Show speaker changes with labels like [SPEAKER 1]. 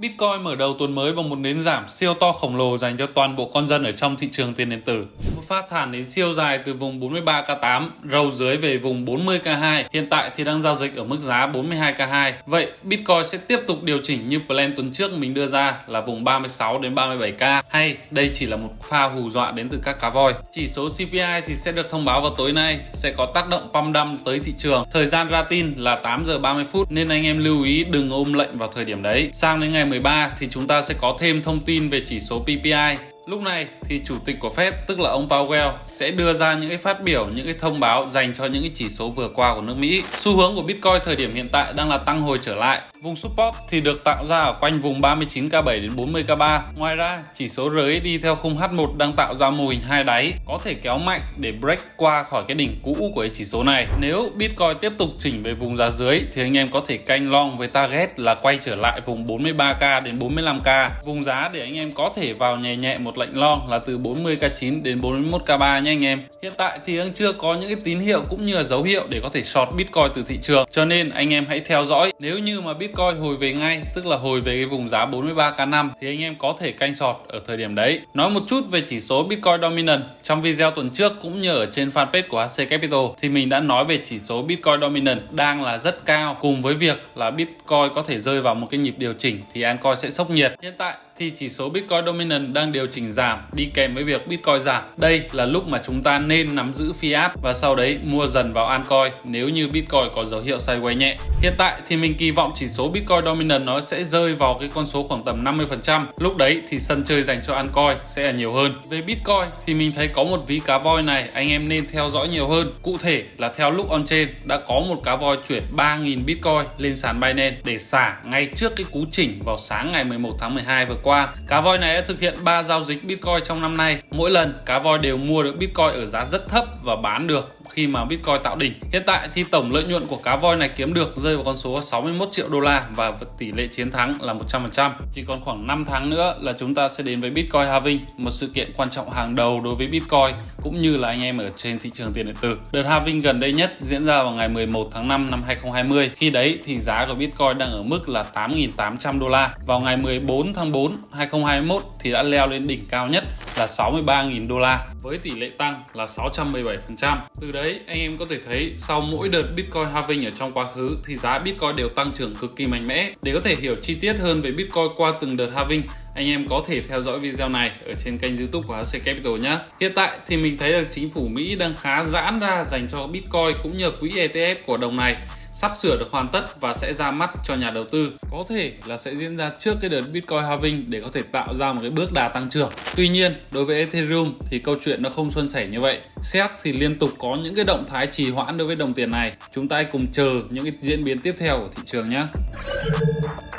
[SPEAKER 1] Bitcoin mở đầu tuần mới bằng một nến giảm siêu to khổng lồ dành cho toàn bộ con dân ở trong thị trường tiền điện tử. Một phát thản đến siêu dài từ vùng 43k8 râu dưới về vùng 40k2. Hiện tại thì đang giao dịch ở mức giá 42k2. Vậy Bitcoin sẽ tiếp tục điều chỉnh như plan tuần trước mình đưa ra là vùng 36 đến 37k, hay đây chỉ là một pha hù dọa đến từ các cá voi? Chỉ số CPI thì sẽ được thông báo vào tối nay, sẽ có tác động pump dump tới thị trường. Thời gian ra tin là 8 giờ 30 phút nên anh em lưu ý đừng ôm lệnh vào thời điểm đấy. Sang đến ngày 13 thì chúng ta sẽ có thêm thông tin về chỉ số PPI. Lúc này thì chủ tịch của Fed, tức là ông Powell, sẽ đưa ra những cái phát biểu, những cái thông báo dành cho những cái chỉ số vừa qua của nước Mỹ. Xu hướng của Bitcoin thời điểm hiện tại đang là tăng hồi trở lại. Vùng support thì được tạo ra ở quanh vùng 39k7 đến 40k3. Ngoài ra, chỉ số RSI theo khung H1 đang tạo ra mô hình hai đáy, có thể kéo mạnh để break qua khỏi cái đỉnh cũ của cái chỉ số này. Nếu Bitcoin tiếp tục chỉnh về vùng giá dưới thì anh em có thể canh long với target là quay trở lại vùng 43k đến 45k. Vùng giá để anh em có thể vào nhẹ nhẹ một lệnh long là từ 40k9 đến 41k3 nha anh em. Hiện tại thì đang chưa có những cái tín hiệu cũng như là dấu hiệu để có thể short Bitcoin từ thị trường, cho nên anh em hãy theo dõi. Nếu như mà Bitcoin hồi về ngay, tức là hồi về cái vùng giá 43k5 thì anh em có thể canh short ở thời điểm đấy. Nói một chút về chỉ số Bitcoin Dominant. Trong video tuần trước cũng như ở trên fanpage của HC Capital thì mình đã nói về chỉ số Bitcoin Dominant đang là rất cao, cùng với việc là Bitcoin có thể rơi vào một cái nhịp điều chỉnh thì altcoin sẽ sốc nhiệt. Hiện tại thì chỉ số Bitcoin Dominant đang điều chỉnh giảm đi kèm với việc Bitcoin giảm. Đây là lúc mà chúng ta nên nắm giữ fiat và sau đấy mua dần vào altcoin nếu như Bitcoin có dấu hiệu sideways nhẹ. Hiện tại thì mình kỳ vọng chỉ số Bitcoin Dominant nó sẽ rơi vào cái con số khoảng tầm 50%. Lúc đấy thì sân chơi dành cho altcoin sẽ là nhiều hơn. Về Bitcoin thì mình thấy có một ví cá voi này anh em nên theo dõi nhiều hơn. Cụ thể là theo lúc on chain đã có một cá voi chuyển 3.000 Bitcoin lên sàn Binance để xả ngay trước cái cú chỉnh vào sáng ngày 11 tháng 12 vừa qua. Cá voi này đã thực hiện 3 giao dịch Bitcoin trong năm nay. Mỗi lần cá voi đều mua được Bitcoin ở giá rất thấp và bán được khi mà Bitcoin tạo đỉnh. Hiện tại thì tổng lợi nhuận của cá voi này kiếm được rơi vào con số 61 triệu đô la và tỷ lệ chiến thắng là 100%. Chỉ còn khoảng 5 tháng nữa là chúng ta sẽ đến với Bitcoin halving, một sự kiện quan trọng hàng đầu đối với Bitcoin cũng như là anh em ở trên thị trường tiền điện tử. Đợt halving gần đây nhất diễn ra vào ngày 11 tháng 5 năm 2020. Khi đấy thì giá của Bitcoin đang ở mức là 8.800 đô la. Vào ngày 14 tháng 4 2021 thì đã leo lên đỉnh cao nhất là 63.000 đô la với tỷ lệ tăng là 617%. Từ đấy anh em có thể thấy sau mỗi đợt Bitcoin halving ở trong quá khứ thì giá Bitcoin đều tăng trưởng cực kỳ mạnh mẽ. Để có thể hiểu chi tiết hơn về Bitcoin qua từng đợt halving, anh em có thể theo dõi video này ở trên kênh YouTube của HC Capital nhé. Hiện tại thì mình thấy là chính phủ Mỹ đang khá giãn ra dành cho Bitcoin cũng như quỹ ETF của đồng này sắp sửa được hoàn tất và sẽ ra mắt cho nhà đầu tư. Có thể là sẽ diễn ra trước cái đợt Bitcoin halving để có thể tạo ra một cái bước đà tăng trưởng. Tuy nhiên, đối với Ethereum thì câu chuyện nó không suôn sẻ như vậy. SEC thì liên tục có những cái động thái trì hoãn đối với đồng tiền này. Chúng ta hãy cùng chờ những cái diễn biến tiếp theo của thị trường nhé.